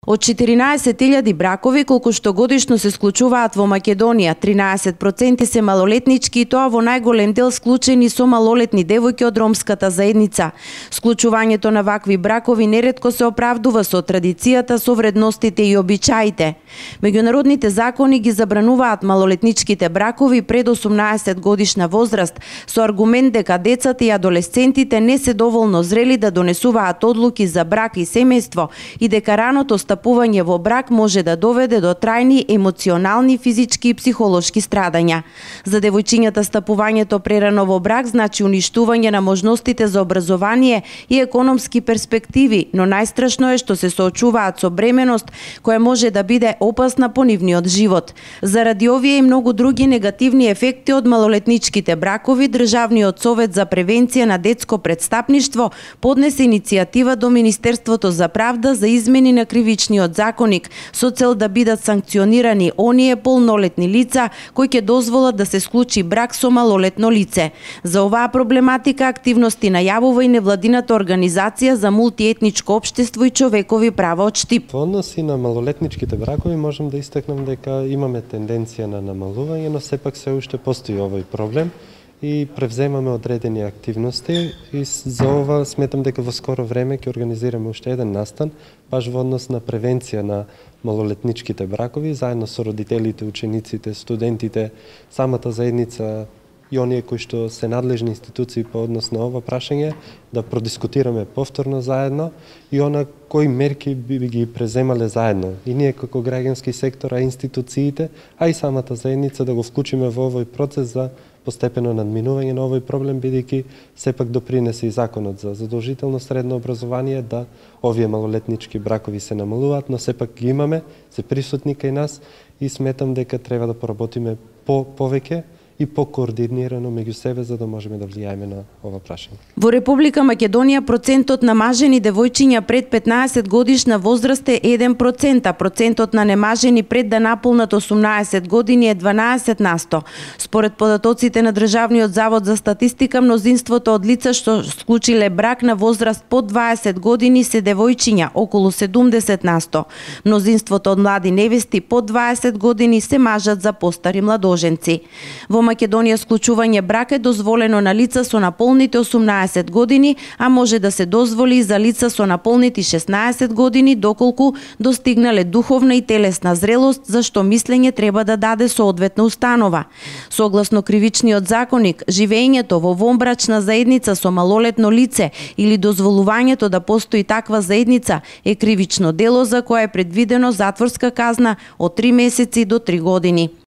Од 14.000 бракови колку што годишно се склучуваат во Македонија, 13% се малолетнички и тоа во најголем дел склучени со малолетни девојки од ромската заедница. Склучувањето на вакви бракови неретко се оправдува со традицијата, со вредностите и обичаите. Меѓународните закони ги забрануваат малолетничките бракови пред 18 годишна возраст, со аргумент дека децата и адолесцентите не се доволно зрели да донесуваат одлуки за брак и семејство и дека раното стапување во брак може да доведе до трајни емоционални, физички и психолошки страдања. За девојчињата стапувањето прерано во брак значи уништување на можностите за образование и економски перспективи, но најстрашно е што се соочуваат со бременост која може да биде опасна по нивниот живот. Заради овие и многу други негативни ефекти од малолетничките бракови, Државниот совет за превенција на детско претстапништво поднесе иницијатива до Министерството за правда за измени на Кривичниот законник со цел да бидат санкционирани оние полнолетни лица кои ќе дозволат да се склучи брак со малолетно лице. За оваа проблематика активности најавува и невладината организација за мултиетничко општество и човекови права од Штип. Во односи на малолетничките бракови можам да истакнам дека имаме тенденција на намалување, но сепак се уште постои овој проблем и превземаме одредени активности и за ова сметам дека во скоро време ќе организираме уште еден настан баш во однос на превенција на малолетничките бракови заедно со родителите, учениците, студентите, самата заедница и оние кои што се надлежни институции по однос на ова прашање, да продискутираме повторно заедно и она кои мерки би ги преземале заедно. И ние како граѓански сектор, а институциите, а и самата заедница да го вклучиме во овој процес за постепено надминување на овој проблем, бидејќи сепак допринесе и законот за задолжително средно образование да овие малолетнички бракови се намалуваат, но сепак ги имаме, се присутни кај нас и сметам дека треба да поработиме повеќе и покоординирано меѓу себе за да можеме да влијаеме на ова прашање. Во Република Македонија процентот на мажени девојчиња пред 15 годишна возраст е 1%, а процентот на немажени пред да наполнат 18 години е 12%. Според податоците на Државниот завод за статистика, мнозинството од лица што склучиле брак на возраст под 20 години се девојчиња, околу 70%. Мнозинството од млади невести под 20 години се мажат за постари младоженци. Во Македонија склучување брак е дозволено на лица со наполнити 18 години, а може да се дозволи и за лица со наполнити 16 години доколку достигнале духовна и телесна зрелост, за што мислење треба да даде соодветна установа. Согласно Кривичниот законник, живеењето во вонбрачна заедница со малолетно лице или дозволувањето да постои таква заедница е кривично дело за кое е предвидено затворска казна од 3 месеци до 3 години.